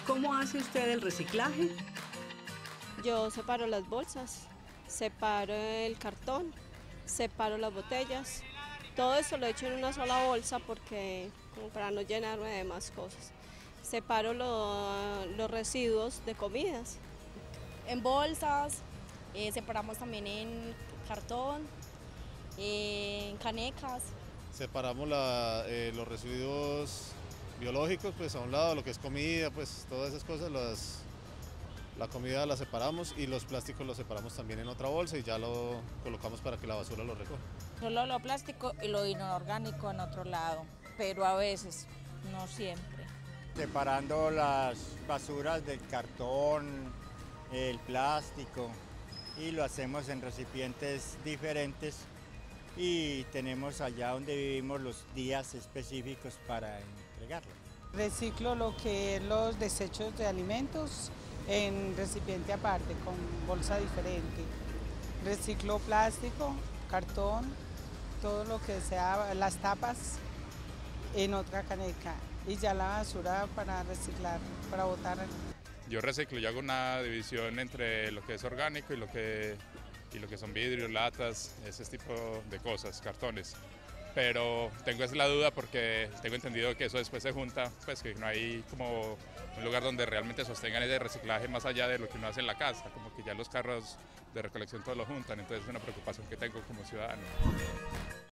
¿Cómo hace usted el reciclaje? Yo separo las bolsas, separo el cartón, separo las botellas. Todo eso lo echo en una sola bolsa porque como para no llenarme de más cosas. Separo los residuos de comidas. En bolsas, separamos también en cartón, en canecas. Separamos los residuos biológicos, pues a un lado, lo que es comida, pues todas esas cosas, la comida la separamos y los plásticos los separamos también en otra bolsa y ya lo colocamos para que la basura lo recoja. Solo lo plástico y lo inorgánico en otro lado, pero a veces, no siempre. Separando las basuras del cartón, el plástico, y lo hacemos en recipientes diferentes y tenemos allá donde vivimos los días específicos para entregarlo. Reciclo lo que es los desechos de alimentos en recipiente aparte, con bolsa diferente. Reciclo plástico, cartón, todo lo que sea, las tapas en otra caneca y ya la basura para reciclar, para botar. Yo reciclo, yo hago una división entre lo que es orgánico y lo que son vidrios, latas, ese tipo de cosas, cartones. Pero tengo la duda porque tengo entendido que eso después se junta, pues que no hay como un lugar donde realmente sostengan ese reciclaje más allá de lo que uno hace en la casa, como que ya los carros de recolección todos lo juntan, entonces es una preocupación que tengo como ciudadano.